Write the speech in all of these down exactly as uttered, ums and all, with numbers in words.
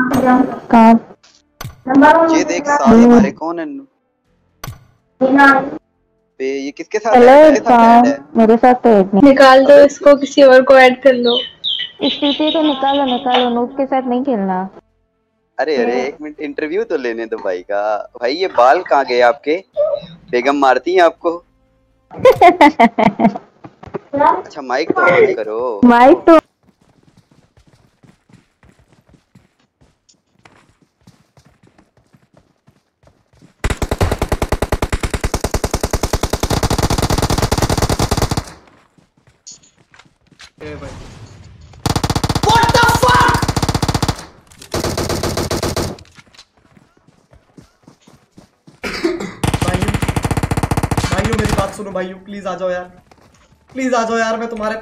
कहाँ? ये देख साले हमारे कौन है बे, ये किसके साथ हेलो है? किसके साथ इरफान, ऐड है? मेरे साथ तो एक नहीं। निकाल दो अबे इसको, किसी और को ऐड कर लो। स्थिति को निकालो निकालो, नूब के साथ नहीं खेलना। अरे अरे एक मिनट इंटरव्यू तो लेने दो भाई का। भाई ये बाल कहाँ गए आपके? बेगम मारती हैं आपको? अच्छा माइक तो ऑन करो। माइक तो ए भाई भाइयों भाइयों मेरी बात सुनो भाइयों, प्लीज आ जाओ यार, प्लीज आ जाओ यार, मैं तुम्हारे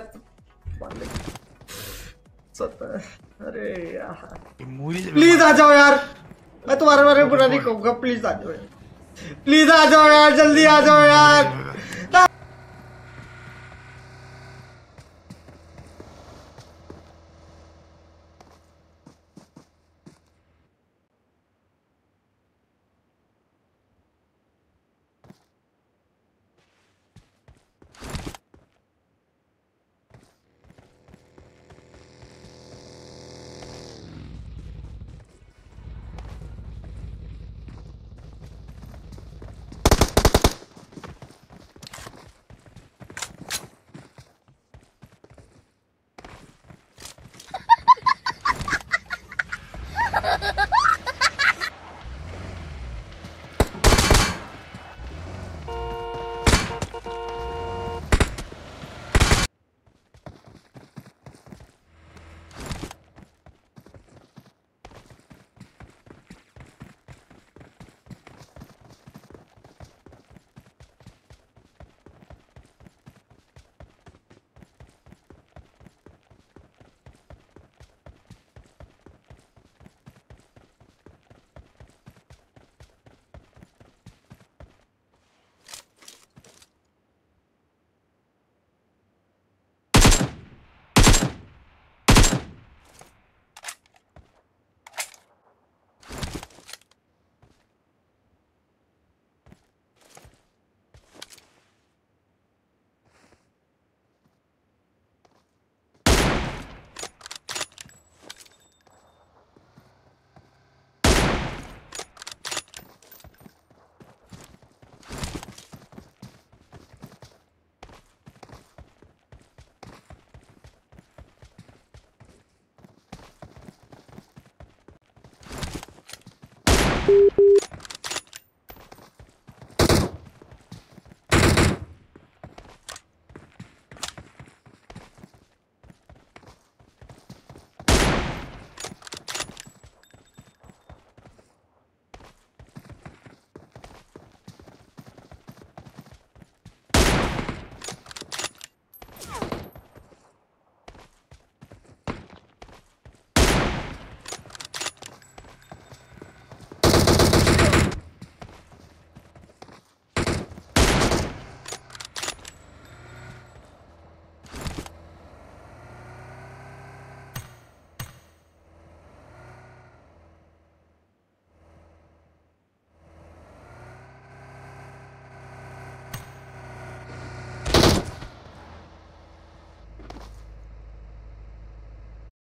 सत्तर, अरे यार प्लीज आ जाओ यार, मैं तुम्हारे बारे में बुरा नहीं कहूंगा, प्लीज आ जाओ यार, प्लीज आ जाओ यार, जल्दी आ जाओ यार। you